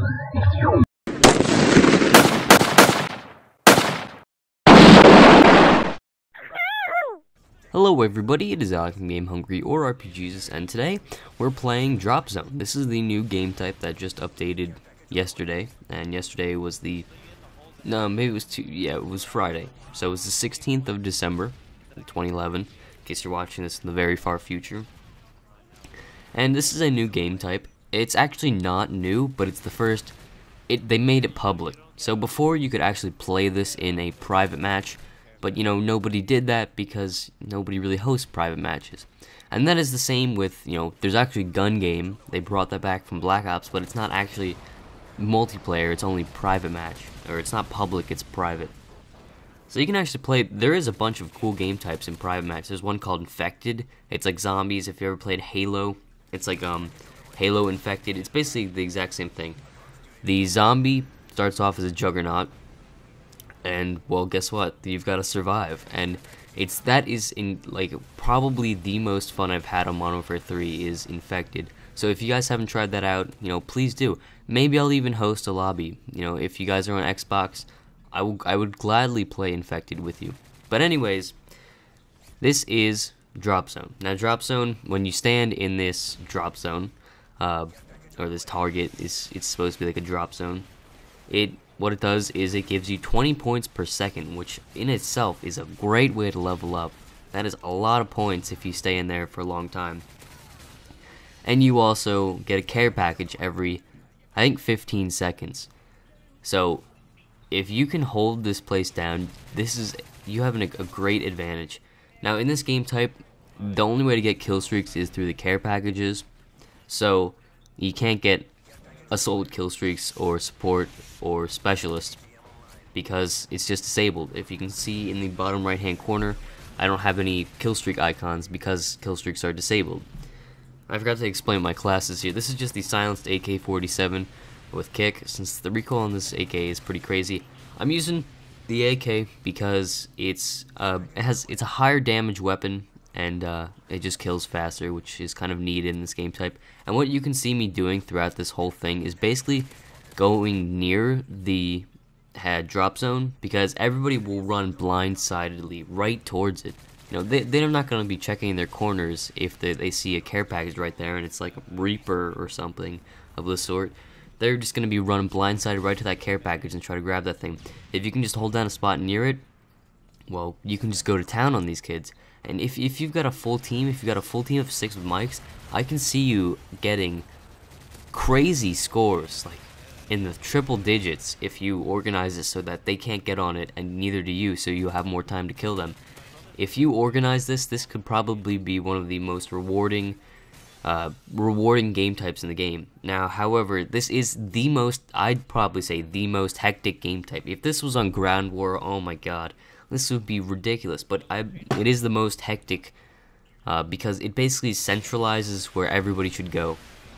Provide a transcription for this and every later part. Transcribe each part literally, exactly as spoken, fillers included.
Hello everybody, it is Alex from Game Hungry or R P Jesus, and today we're playing Drop Zone. This is the new game type that just updated yesterday, and yesterday was the, no, maybe it was two, yeah, it was Friday. So it was the sixteenth of December, twenty eleven, in case you're watching this in the very far future. And this is a new game type. It's actually not new, but it's the first, it they made it public. So before you could actually play this in a private match, but, you know, nobody did that because nobody really hosts private matches. And that is the same with, you know, there's actually Gun Game. They brought that back from Black Ops, but it's not actually multiplayer. It's only private match. Or it's not public, it's private. So you can actually play, there is a bunch of cool game types in private match. There's one called Infected. It's like zombies. If you ever played Halo, it's like um Halo Infected. It's basically the exact same thing. The zombie starts off as a juggernaut. And well, guess what? You've got to survive, and it's that is in like probably the most fun I've had on Modern Warfare three is Infected. So if you guys haven't tried that out, you know, please do. Maybe I'll even host a lobby. You know, if you guys are on Xbox, I will I would gladly play Infected with you. But anyways, this is Drop Zone. Now, Drop Zone, when you stand in this drop zone, uh, or this target is it's supposed to be like a drop zone. It What it does is it gives you twenty points per second, which in itself is a great way to level up. That is a lot of points if you stay in there for a long time. And you also get a care package every, I think, fifteen seconds. So if you can hold this place down, this is you have an, a great advantage. Now in this game type, the only way to get kill streaks is through the care packages. So you can't get assault kill streaks or support or specialist because it's just disabled. If you can see in the bottom right hand corner, I don't have any kill streak icons because kill streaks are disabled. I forgot to explain my classes here. This is just the silenced A K forty-seven with kick. Since the recoil on this A K is pretty crazy, I'm using the A K because it's uh, it has it's a higher damage weapon, and uh, it just kills faster, which is kind of needed in this game type. And what you can see me doing throughout this whole thing is basically going near the uh, drop zone, because everybody will run blindsidedly right towards it. You know, they, they're not going to be checking their corners if they, they see a care package right there and it's like Reaper or something of the sort. They're just going to be running blindsided right to that care package and try to grab that thing. If you can just hold down a spot near it, well, you can just go to town on these kids. And if, if you've got a full team, if you've got a full team of six with mics, I can see you getting crazy scores, like in the triple digits, if you organize it so that they can't get on it, and neither do you, so you have more time to kill them. If you organize this, this could probably be one of the most rewarding, uh, rewarding game types in the game. Now, however, this is the most, I'd probably say, the most hectic game type. If this was on Ground War, oh my god. This would be ridiculous, but I, it is the most hectic uh, because it basically centralizes where everybody should go.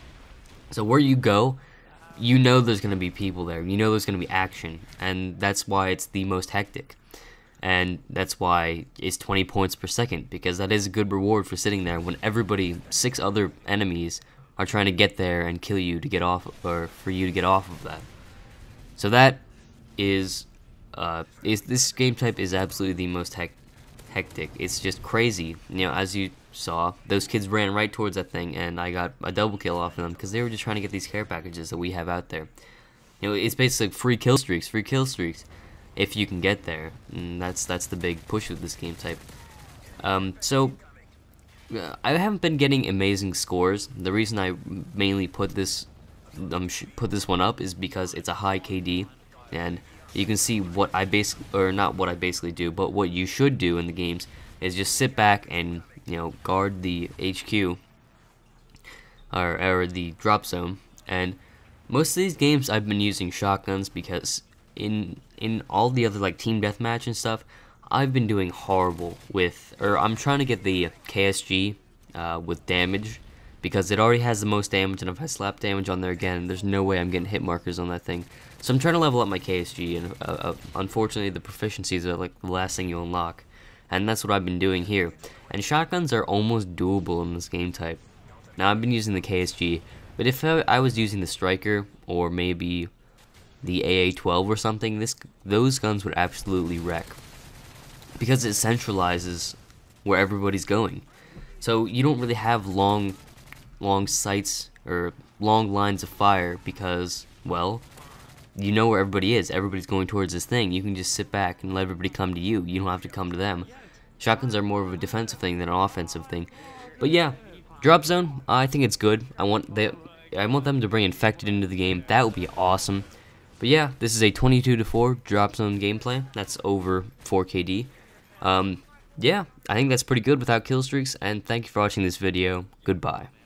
So where you go, you know there's going to be people there. You know there's going to be action, and that's why it's the most hectic. And that's why it's twenty points per second, because that is a good reward for sitting there when everybody, six other enemies, are trying to get there and kill you to get off, or for you to get off of that. So that is... Uh, is this game type is absolutely the most hec hectic. It's just crazy. You know, as you saw, those kids ran right towards that thing, and I got a double kill off of them because they were just trying to get these care packages that we have out there. You know, it's basically free kill streaks, free kill streaks, if you can get there. And that's that's the big push with this game type. Um, so uh, I haven't been getting amazing scores. The reason I mainly put this um, sh put this one up is because it's a high K D, and you can see what I basically, or not what I basically do, but what you should do in the games is just sit back and, you know, guard the H Q, or, or the drop zone. And most of these games I've been using shotguns because in in all the other like team deathmatch and stuff, I've been doing horrible with, or I'm trying to get the K S G uh, with damage, because it already has the most damage, and if I slap damage on there again, there's no way I'm getting hit markers on that thing. So I'm trying to level up my K S G, and uh, uh, unfortunately the proficiencies are like the last thing you unlock, and that's what I've been doing here. And shotguns are almost doable in this game type. Now I've been using the K S G But if I, I was using the striker or maybe the A A twelve or something, this those guns would absolutely wreck because it centralizes where everybody's going. So you don't really have long, long sights or long lines of fire because, well, you know where everybody is. Everybody's going towards this thing. You can just sit back and let everybody come to you. You don't have to come to them. Shotguns are more of a defensive thing than an offensive thing. But yeah, drop zone, I think it's good. I want they, I want them to bring infected into the game. That would be awesome. But yeah, this is a twenty-two to four drop zone gameplay. That's over four K D. Um, yeah, I think that's pretty good without kill streaks. And thank you for watching this video. Goodbye.